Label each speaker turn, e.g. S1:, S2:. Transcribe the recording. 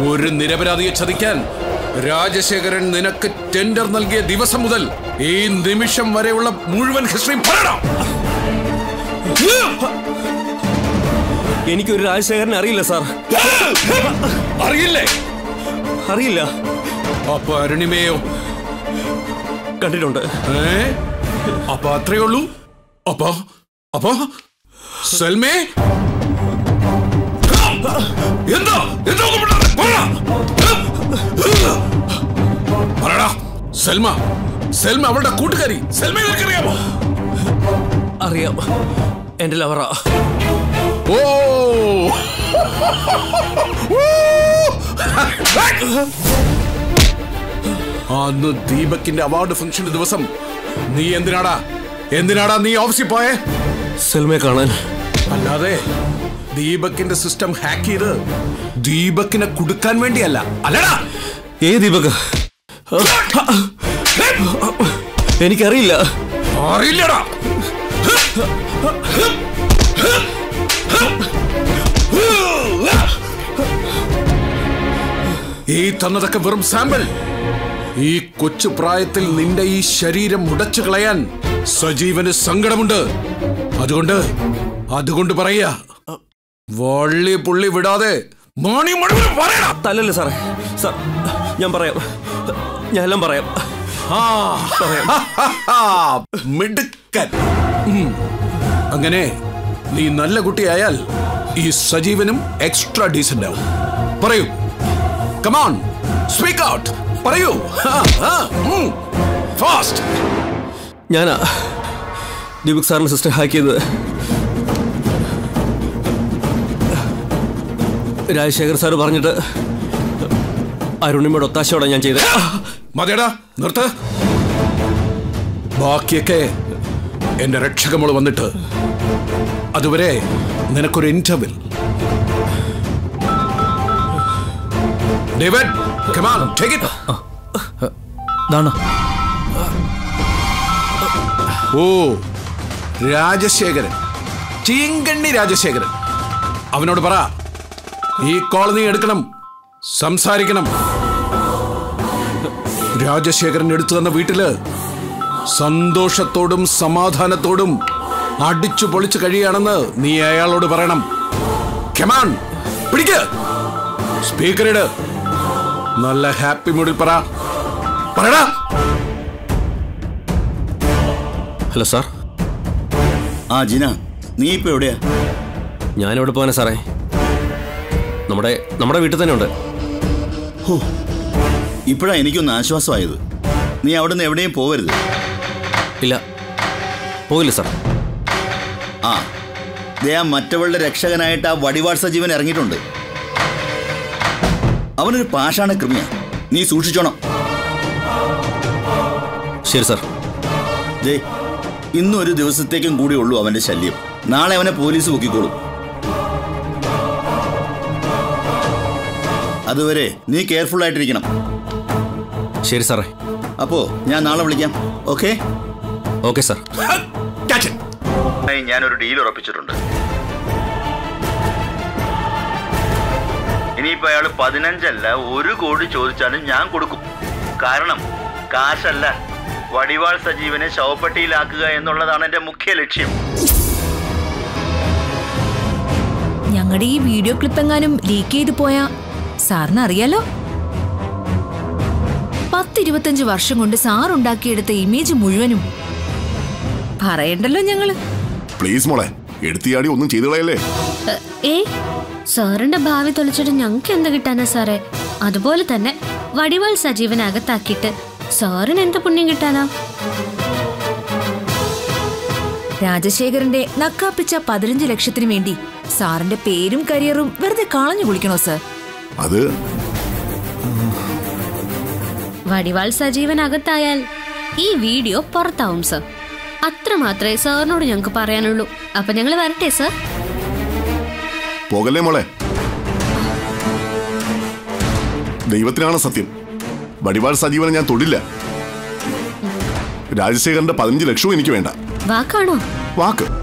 S1: ഒരു നിരപരാധിയെ ചതിക്കാൻ രാജശേഖരൻ നിനക്ക് ടെൻഡർ നൽകിയ ദിവസം മുതൽ ഈ നിമിഷം വരെയുള്ള മുഴുവൻ ഹിസ്റ്ററിയും പറയണം.
S2: എനിക്കൊരു രാജശേഖരനെ അറിയില്ല സാർ.
S1: അറിയില്ലേ?
S2: അറിയില്ല.
S1: അപ്പൊ അരുണിമയോ
S2: കണ്ടിട്ടുണ്ട്.
S1: അപ്പൊ അത്രയേ ഉള്ളൂ. അപ്പൊ സൽമേ എന്താ പറടാ. സെൽമ അവളുടെ കൂട്ടുകാരി. സെൽമയെ നിനക്കറിയാമോ?
S2: അറിയാം, എന്റെ ലവറാ.
S1: ഓ അന്ന് ദീപകിന്റെ അവാർഡ് ഫംഗ്ഷന്റെ ദിവസം നീ എന്തിനാടാ നീ ഓഫീസിൽ പോയേ?
S2: സെൽമയെ കാണാൻ.
S1: അല്ലാതെ ദീപകിന്റെ സിസ്റ്റം ഹാക്ക് ചെയ്ത് ദീപകിനെ കുടുക്കാൻ വേണ്ടിയല്ല. അല്ലടാ.
S2: ദീപക്? എനിക്കറിയില്ല.
S1: അറിയില്ലടാ. ഈ തന്നതൊക്കെ വെറും സാമ്പിൾ. ഈ കൊച്ചു പ്രായത്തിൽ നിന്റെ ഈ ശരീരം ഉടച്ചു കളയാൻ സജീവന് സങ്കടമുണ്ട്. അതുകൊണ്ട് പറയാ, വള്ളി പുള്ളി വിടാതെ മോണി മുഴുവൻ പറയണ.
S2: തല്ലല്ലേ സാറേ. സാർ ഞാൻ പറയാം, ഞാൻ എല്ലാം പറയാം.
S1: മിടുക്കൻ. അങ്ങനെ നീ നല്ല കുട്ടിയായാൽ ഈ സജീവനും എക്സ്ട്രാ ഡീസന്റ് ആവും. പറയൂ, കമോൺ, സ്പീക്ക് ഔട്ട്. പറയൂ. ഫാസ്റ്റ്.
S2: ഞാനാ ദീപക് സാറിന്റെ സിസ്റ്റർ ഹാക്ക് ചെയ്തത്. രാജശേഖർ സാർ പറഞ്ഞിട്ട് അരുണിമയുടെ ഒത്താശയോടെ ഞാൻ ചെയ്തത്.
S1: മതിയടാ, നിർത്ത്. ബാക്കിയൊക്കെ എന്റെ രക്ഷകമോള് വന്നിട്ട്. അതുവരെ നിനക്കൊരു interval. David, come on, take it. ഓ, രാജശേഖരൻ, ചീങ്കണ്ണി രാജശേഖരൻ. അവനോട് പറ, ഈ കോൾ നീ എടുക്കണം, സംസാരിക്കണം. രാജശേഖരൻ എടുത്തു തന്ന വീട്ടില് സന്തോഷത്തോടും സമാധാനത്തോടും അടിച്ചു പൊളിച്ചു കഴിയാണെന്ന് നീ അയാളോട് പറയണം. കമാൺ, പിടിക്ക്. സ്പീക്കറിട്. നല്ല ഹാപ്പി മൂഡിൽ പറയടാ.
S2: Hello sir.
S3: ജിന, നീ ഇപ്പൊ എവിടെയാ?
S2: ഞാനിവിടെ പോകാനാ സാറേ. നമ്മുടെ വീട്ടിൽ തന്നെ ഉണ്ട്.
S3: ഇപ്പോഴാ എനിക്കൊന്ന് ആശ്വാസമായത്. നീ അവിടെ നിന്ന് എവിടെയും പോവരുത്.
S2: ഇല്ല, പോയില്ല സാർ.
S3: മറ്റവളുടെ രക്ഷകനായിട്ട് ആ വടിവാൾ സജീവൻ ഇറങ്ങിയിട്ടുണ്ട്. അവനൊരു പാഷാണ കൃമിയാ, നീ സൂക്ഷിച്ചോണം.
S2: ശരി സാർ.
S3: ഇന്നും ഒരു ദിവസത്തേക്കും കൂടി ഉള്ളൂ അവന്റെ ശല്യം. നാളെ അവനെ പോലീസ് പൊക്കിക്കോളും. അതുവരെ നീ കെയർഫുൾ ആയിട്ടിരിക്കണം.
S2: ശരി സാറേ.
S3: അപ്പോ ഞാൻ നാളെ വിളിക്കാം. ഓക്കെ?
S2: Okay sir.
S3: ഞാനൊരു ഡീൽ ഉറപ്പിച്ചിട്ടുണ്ട്. ഇനിയിപ്പോ അയാൾ 15 അല്ല 1 കോടി ചോദിച്ചാലും ഞാൻ കൊടുക്കും. കാരണം കാശല്ല, വടിവാൾ സജീവനെ ശവപ്പെട്ടിയിലാക്കുക എന്നുള്ളതാണ് എന്റെ മുഖ്യ ലക്ഷ്യം.
S4: ഞങ്ങളുടെ ഈ വീഡിയോ ക്ലിപ്പ് എങ്ങാനും ലീക്ക് ചെയ്തു പോയാ സാറിന് അറിയാലോ. 10-25 വർഷം കൊണ്ട് സാർ ഉണ്ടാക്കിയെടുത്ത ഇമേജ് മുഴുവനും പറയണ്ടല്ലോ ഞങ്ങള്.
S5: പ്ലീസ് മോളെ, എടുത്തിയാടി ഒന്നും ചെയ്തു കളയല്ലേ.
S6: സാറിന്റെ ഭാവി തൊളിച്ചിട്ട് ഞങ്ങൾക്ക് എന്ത് കിട്ടാനാ സാറേ? അതുപോലെ തന്നെ വടിവാൾ സജീവനകത്താക്കിയിട്ട് സാറിന് എന്ത് പുണ്യം കിട്ടാനാ?
S4: രാജശേഖരന്റെ നക്കാപ്പിച്ച 15 ലക്ഷത്തിന് വേണ്ടി സാറിന്റെ പേരും കരിയറും വെറുതെ കളഞ്ഞു കുളിക്കണോ സാർ?
S5: അത്
S6: വടിവാൾ സജീവനകത്തായാൽ ഈ വീഡിയോ പുറത്താവും സാർ. അത്ര മാത്രമേ സാറിനോട് ഞങ്ങൾക്ക് പറയാനുള്ളൂ. അപ്പൊ ഞങ്ങൾ വരട്ടെ സാർ.
S5: പോകല്ലേ മോളെ. ദൈവത്തിനാണ് സത്യം, വടിവാൾ സജീവനെ ഞാൻ തൊടില്ല. രാജശേഖരന്റെ 15 ലക്ഷവും എനിക്ക് വേണ്ട.
S6: വാക്കാണോ?
S5: വാക്ക്.